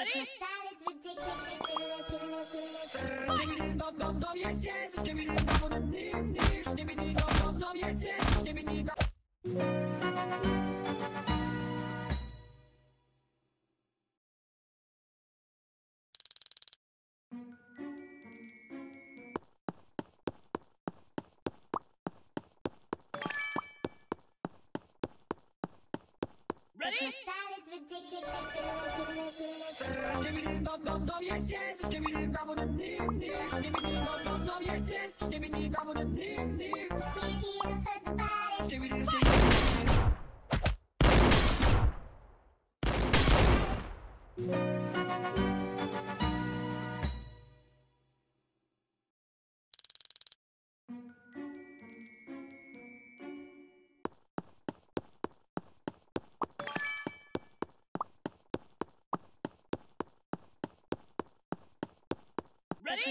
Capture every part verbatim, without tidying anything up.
Ready? Skibidi dum dum dum, yes yes. Skibidi dum dum dim dim. Skibidi dum dum dum, yes yes. Skibidi dum. Ready? Skibidi dum dum dum, yes yes. Skibidi dum dum dim dim. Skibidi dum dum dum, yes yes. Skibidi dum dum dim dim. Skibidi skibidi. Ready?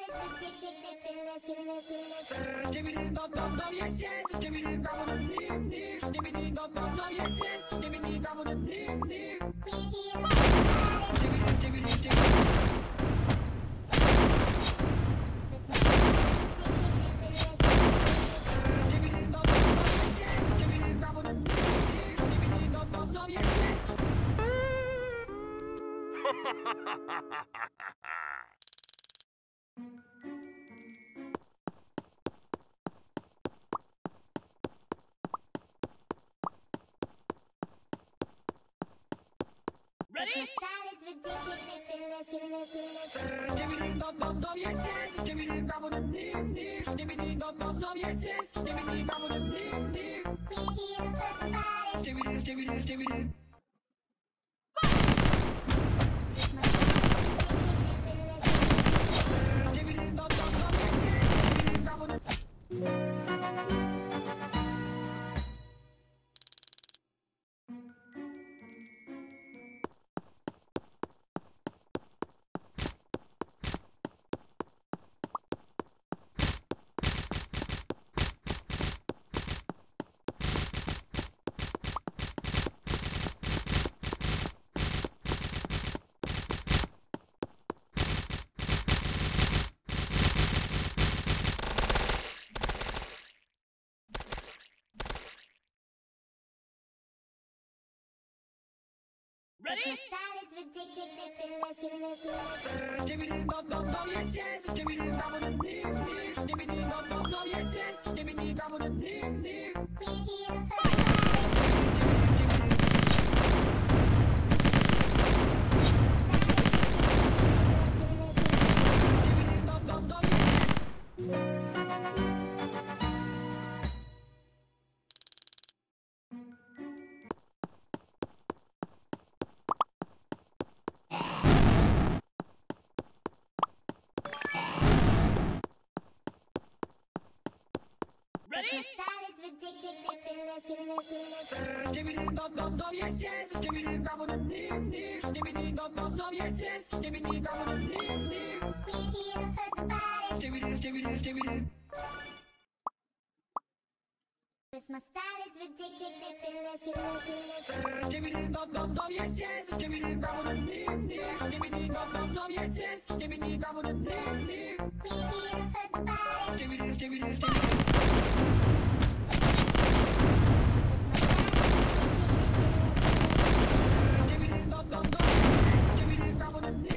Skibidi dum dum dum, yes yes. Skibidi dum dum dim dim. Skibidi dum dum dum, yes yes. Skibidi dum dum dim dim. Skibidi skibidi skibidi. Skibidi dum dum dum, yes yes. Skibidi dum dum dim dim. Skibidi dum dum dum, yes yes. Ready? Skibidi dum dum dum, yes yes. Skibidi dum dum dim dim. Skibidi dum dum dum, yes yes. Skibidi dum dum dim dim. Skibidi skibidi skibidi. Skibidi dum dum dum, yes yes. Skibidi dum dum. Ready? Skibidi dum dum dum, yes yes. Skibidi dum dum dim dim. Skibidi dum dum dum, yes yes. Skibidi dum dum dim dim. Skibidi skibidi skibidi. Skibidi dum dum dum, yes yes. Ready? Skibidi dum dum dum, yes yes. Skibidi dum dum dim dim. Skibidi dum dum dum, yes yes. Skibidi dum dum dim dim. Skibidi skibidi skibidi. Skibidi dum dum dum, yes yes. Skibidi dum dum dim dim. Skibidi dum dum dum, yes yes. Skibidi dum dum dim dim. Skibidi skibidi skibidi. Skibidi dum dum dum, yes yes. Skibidi dum dum dim.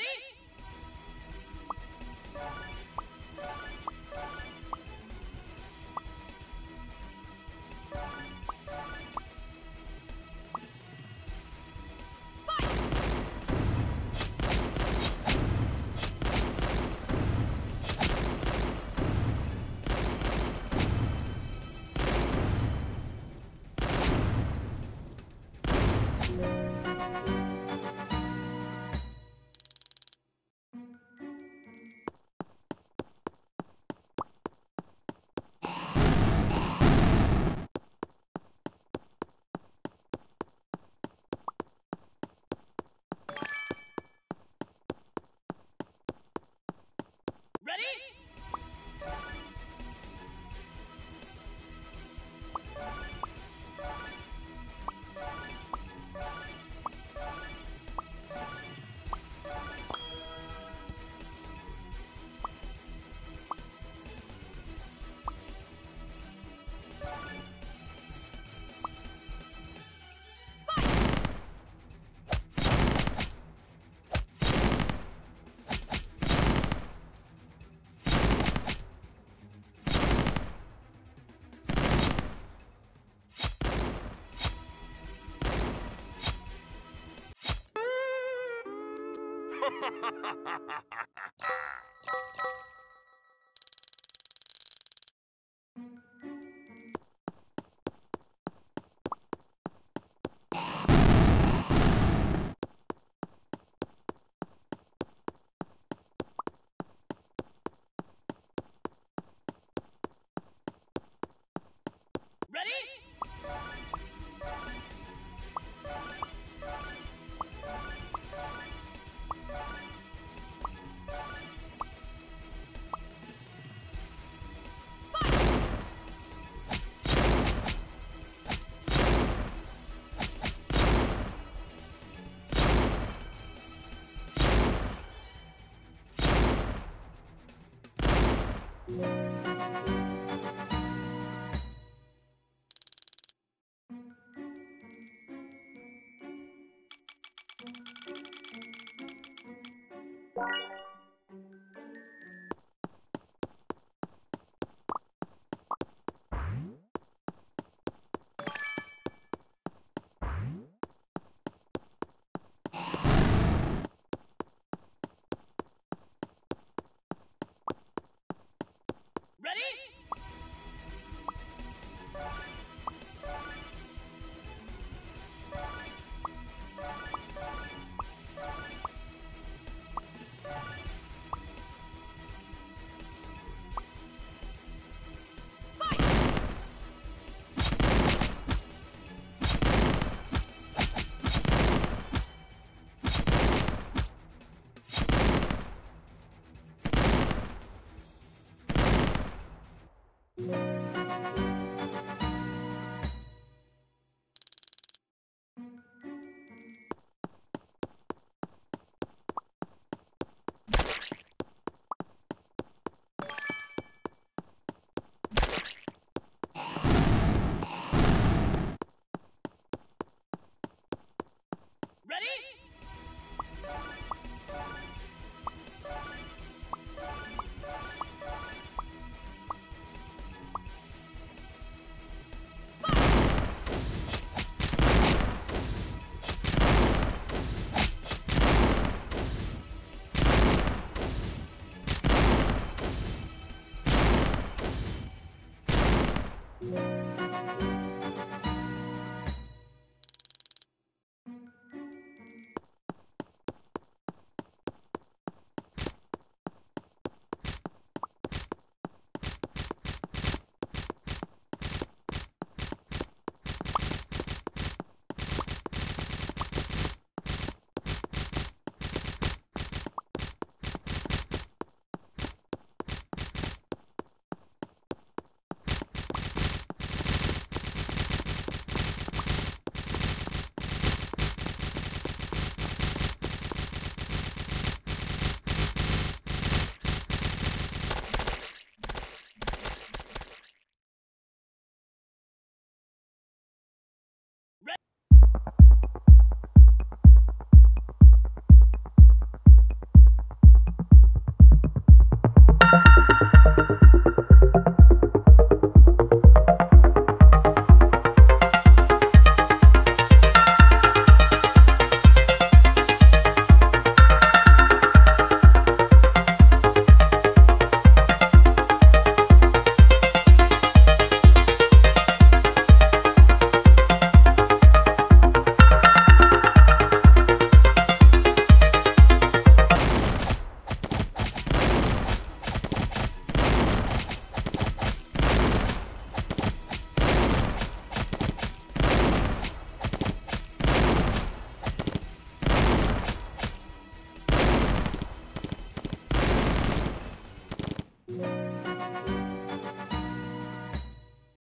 Bye.